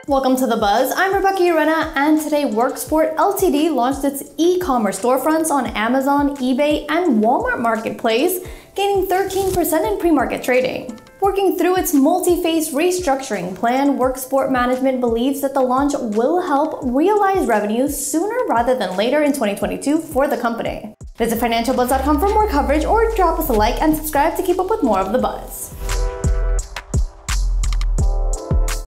Welcome to The Buzz. I'm Rebecca Urena, and today Worksport Ltd launched its e-commerce storefronts on Amazon, eBay, and Walmart Marketplace, gaining 13% in pre-market trading. Working through its multi-phase restructuring plan, Worksport Management believes that the launch will help realize revenue sooner rather than later in 2022 for the company. Visit financialbuzz.com for more coverage or drop us a like and subscribe to keep up with more of The Buzz.